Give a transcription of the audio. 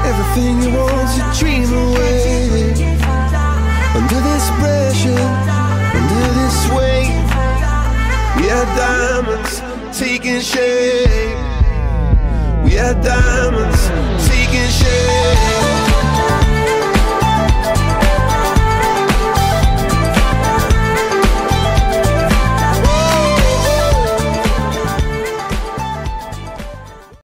everything you want to dream away. Under this pressure, under this weight, we are diamonds taking shape. We are diamonds taking shape.